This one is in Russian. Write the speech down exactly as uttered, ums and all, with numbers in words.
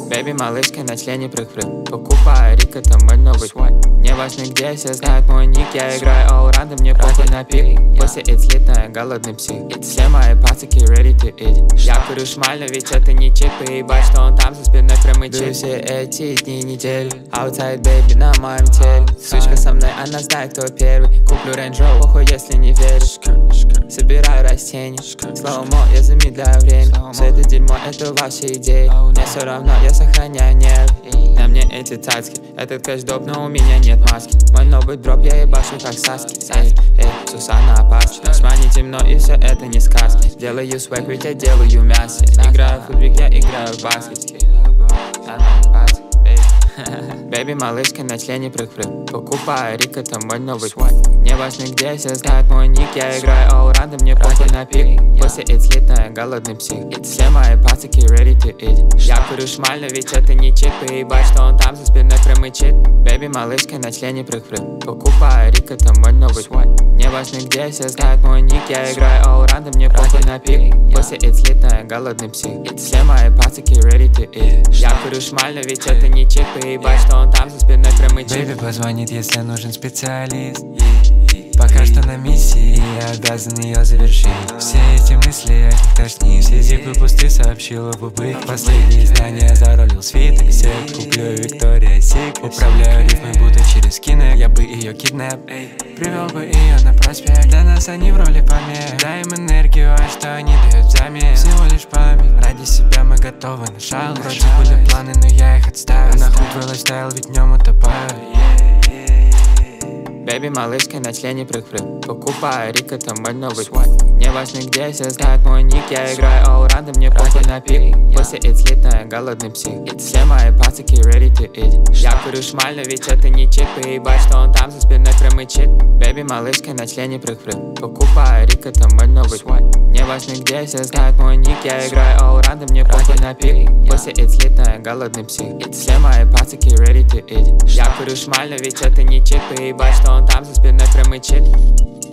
Бэби, малышка, на члене прыг-прыг. Покупаю Рик, это мой новый свайп. Не важно где, все знают мой ник. Я играю all рандом, мне похуй на пик. После это слитная, голодный псих. Все мои пацаки ready to eat. Я курю шмально, ведь это не чип. И ебать, что он там за спиной промычит. Все эти дни, недели. Outside, baby, на моем теле. Сучка со мной, она знает, кто первый. Куплю Range Rover, похуй, если не веришь. Собираю растения. Слоумо, я замедляю время. Все это дерьмо, это ваши идеи. Мне все равно, я сохраняю нервы. На мне эти тачки, этот кэш доп, но у меня нет маски. Мой новый дроп, я ебашу как Саски. Эй, эй, Сусана Апачи. На шмане темно, и все это не сказки. Делаю свэк, ведь я делаю мясо. Играю в футбик, я играю в баскет. Бэби, малышка, на члене прыг-прыг. Покупаю Рик, это мой новый свайп. Не важно где, все знают мой ник. Я играю all рандом, мне похуй на пик. После это слитная, голодный псих. Все мои пацаки ready to eat. Я курю шмально, ведь это не чип. И ебать, что он там за спиной промычит. Бэби, малышка, на члене прыг-прыг. Покупаю Рик, это мой новый свайп. Не важно где, все знают мой ник. Я играю all рандом, мне похуй на пик. После это слитная, голодный псих. Все мои пацаки ready to eat. Я курю шмально, ведь это не чип. И ебать, что он там за спиной промычит. Бэби позвонит, если нужен специалист. Пока что на миссии, я обязан ее завершить. Все эти мысли, от них тошнит. Все зипы пусты, сообщила в упык. Последнее издание заролил свиток. Все куплю Виктория Сик. Управляю рифмой, будто через кино. Я бы ее киднап, привел бы ее на проспект. Для нас они в роли помех. Дай им энергию, а что они дают взамен? Всего лишь память, ради себя мы готовы на шал. Вроде были планы, но я их отставил. Нахуй твой лайфстайл, ведь в нем утопаю. Бэби, малышка, на члене прыг-прыг. Покупаю Рик, это мой новый свайп. Не важно где, все знают мой ник. Я играю all рандом, мне похуй на пик. После это слитная, голодный псих. Все мои пацаки ready to eat. Я курю шмально, ведь это не чип. И ебать, что он там за спиной промычит. Бэби, малышка, на члене прыг-прыг. Покупаю Рик, это мой новый свайп. Не важно где, все знают мой ник. Я играю all рандом, мне похуй на пик. После это слитная, голодный псих. Все мои пацаки ready to eat. Я курю шмально, ведь это не чип. И ебать, что он там за спиной промычит.